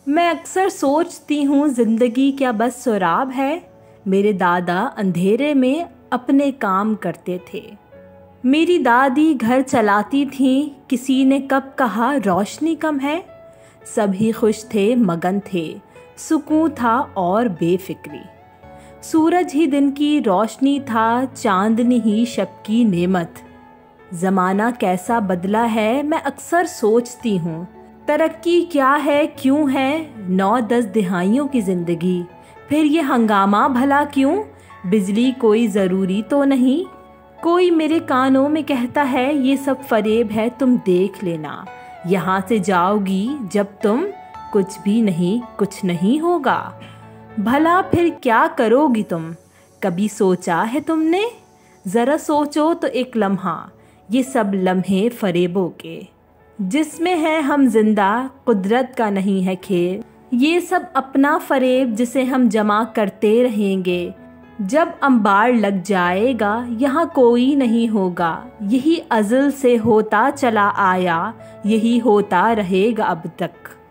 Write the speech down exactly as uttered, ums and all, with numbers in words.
मैं अक्सर सोचती हूँ ज़िंदगी क्या बस सुराब है। मेरे दादा अंधेरे में अपने काम करते थे। मेरी दादी घर चलाती थी, किसी ने कब कहा रोशनी कम है। सभी खुश थे, मगन थे, सुकून था और बेफिक्री। सूरज ही दिन की रोशनी था, चांदनी ही शब की नेमत। ज़माना कैसा बदला है मैं अक्सर सोचती हूँ। तरक्की क्या है, क्यों है नौ दस दिहाइयों की ज़िंदगी। फिर ये हंगामा भला क्यों, बिजली कोई ज़रूरी तो नहीं। कोई मेरे कानों में कहता है ये सब फरेब है, तुम देख लेना। यहाँ से जाओगी जब तुम, कुछ भी नहीं कुछ नहीं होगा। भला फिर क्या करोगी तुम, कभी सोचा है तुमने। ज़रा सोचो तो एक लम्हा, ये सब लम्हे फरेबों के, जिसमें है हम जिंदा, कुदरत का नहीं है खेल। ये सब अपना फरेब जिसे हम जमा करते रहेंगे। जब अंबार लग जाएगा यहाँ कोई नहीं होगा। यही अज़ल से होता चला आया, यही होता रहेगा अब तक।